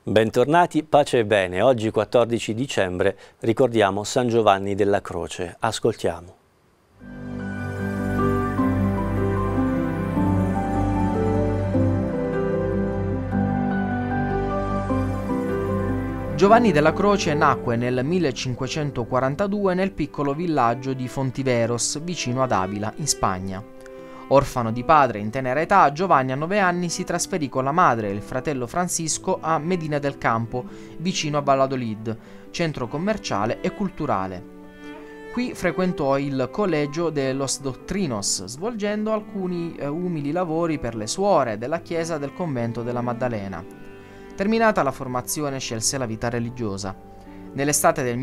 Bentornati, pace e bene. Oggi 14 dicembre ricordiamo San Giovanni della Croce. Ascoltiamo. Giovanni della Croce nacque nel 1542 nel piccolo villaggio di Fontiveros, vicino ad Avila, in Spagna. Orfano di padre in tenera età, Giovanni a 9 anni si trasferì con la madre e il fratello Francisco a Medina del Campo, vicino a Valladolid, centro commerciale e culturale. Qui frequentò il Collegio de los Doctrinos, svolgendo alcuni umili lavori per le suore della chiesa del convento della Maddalena. Terminata la formazione, scelse la vita religiosa. Nell'estate del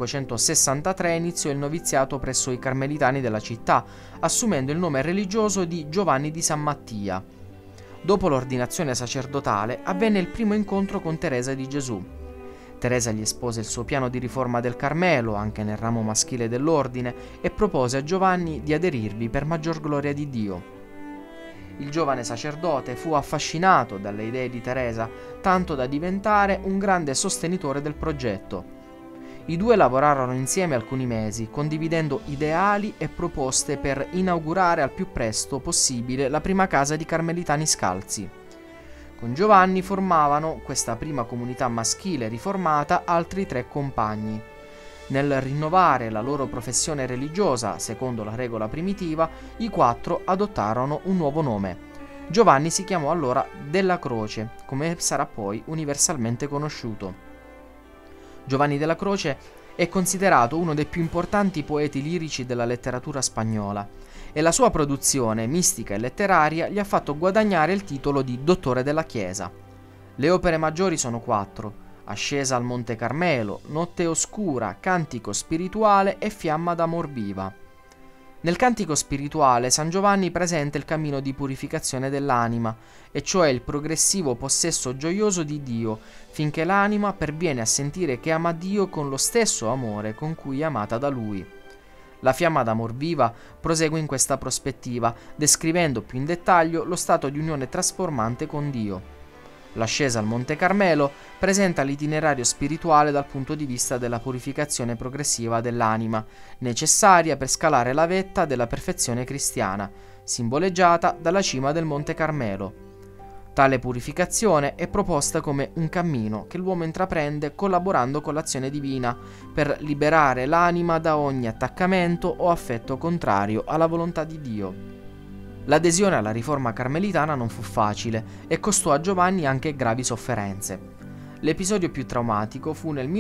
1563 iniziò il noviziato presso i carmelitani della città, assumendo il nome religioso di Giovanni di San Mattia. Dopo l'ordinazione sacerdotale avvenne il primo incontro con Teresa di Gesù. Teresa gli espose il suo piano di riforma del Carmelo, anche nel ramo maschile dell'ordine, e propose a Giovanni di aderirvi per maggior gloria di Dio. Il giovane sacerdote fu affascinato dalle idee di Teresa, tanto da diventare un grande sostenitore del progetto. I due lavorarono insieme alcuni mesi, condividendo ideali e proposte per inaugurare al più presto possibile la prima casa di carmelitani scalzi. Con Giovanni formavano questa prima comunità maschile riformata altri 3 compagni. Nel rinnovare la loro professione religiosa, secondo la regola primitiva, i 4 adottarono un nuovo nome. Giovanni si chiamò allora Della Croce, come sarà poi universalmente conosciuto. Giovanni della Croce è considerato uno dei più importanti poeti lirici della letteratura spagnola e la sua produzione mistica e letteraria gli ha fatto guadagnare il titolo di Dottore della Chiesa. Le opere maggiori sono 4: Ascesa al Monte Carmelo, Notte Oscura, Cantico Spirituale e Fiamma d'Amor Viva. Nel Cantico Spirituale San Giovanni presenta il cammino di purificazione dell'anima, e cioè il progressivo possesso gioioso di Dio, finché l'anima perviene a sentire che ama Dio con lo stesso amore con cui è amata da Lui. La Fiamma d'Amor Viva prosegue in questa prospettiva, descrivendo più in dettaglio lo stato di unione trasformante con Dio. L'ascesa al Monte Carmelo presenta l'itinerario spirituale dal punto di vista della purificazione progressiva dell'anima, necessaria per scalare la vetta della perfezione cristiana, simboleggiata dalla cima del Monte Carmelo. Tale purificazione è proposta come un cammino che l'uomo intraprende collaborando con l'azione divina per liberare l'anima da ogni attaccamento o affetto contrario alla volontà di Dio. L'adesione alla riforma carmelitana non fu facile e costò a Giovanni anche gravi sofferenze. L'episodio più traumatico fu nel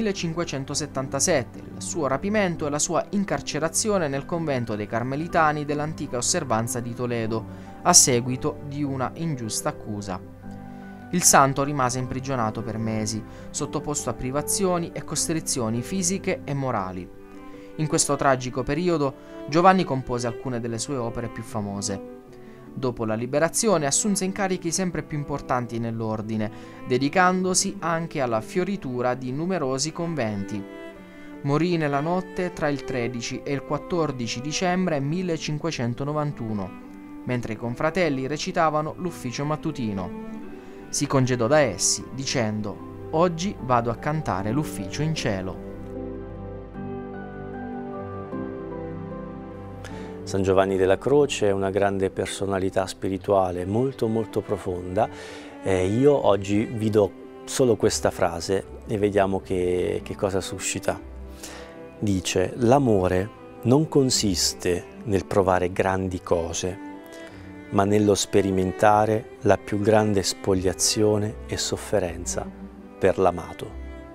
1577, il suo rapimento e la sua incarcerazione nel convento dei carmelitani dell'antica osservanza di Toledo, a seguito di una ingiusta accusa. Il santo rimase imprigionato per mesi, sottoposto a privazioni e costrizioni fisiche e morali. In questo tragico periodo Giovanni compose alcune delle sue opere più famose. Dopo la liberazione assunse incarichi sempre più importanti nell'ordine, dedicandosi anche alla fioritura di numerosi conventi. Morì nella notte tra il 13 e il 14 dicembre 1591, mentre i confratelli recitavano l'ufficio mattutino. Si congedò da essi dicendo: «Oggi vado a cantare l'ufficio in cielo». San Giovanni della Croce è una grande personalità spirituale, molto profonda. Io oggi vi do solo questa frase e vediamo che cosa suscita. Dice: l'amore non consiste nel provare grandi cose, ma nello sperimentare la più grande spoliazione e sofferenza per l'amato.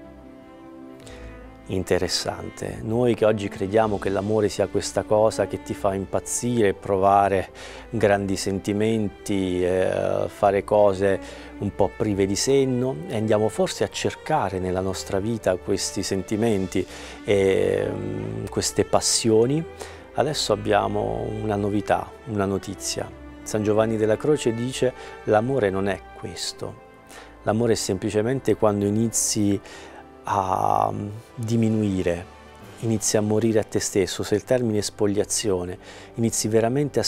Interessante. Noi che oggi crediamo che l'amore sia questa cosa che ti fa impazzire, provare grandi sentimenti, fare cose un po' prive di senno, e andiamo forse a cercare nella nostra vita questi sentimenti e queste passioni. Adesso abbiamo una novità, una notizia. San Giovanni della Croce dice: l'amore non è questo. L'amore è semplicemente quando inizi a diminuire, inizi a morire a te stesso. Se il termine è spoliazione, inizi veramente a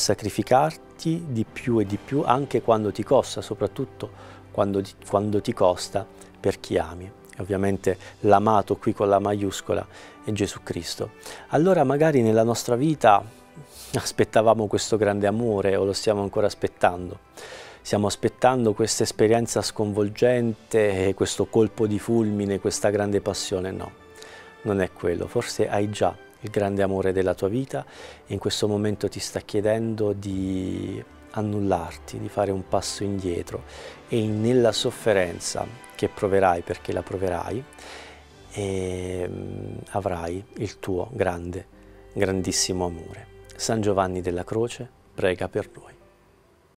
sacrificarti di più e di più, anche quando ti costa, soprattutto quando ti costa per chi ami. E ovviamente l'amato qui con la maiuscola è Gesù Cristo. Allora magari nella nostra vita aspettavamo questo grande amore o lo stiamo ancora aspettando. Stiamo aspettando questa esperienza sconvolgente, questo colpo di fulmine, questa grande passione. No, non è quello. Forse hai già il grande amore della tua vita e in questo momento ti sta chiedendo di annullarti, di fare un passo indietro e nella sofferenza che proverai, perché la proverai, avrai il tuo grandissimo amore. San Giovanni della Croce prega per noi.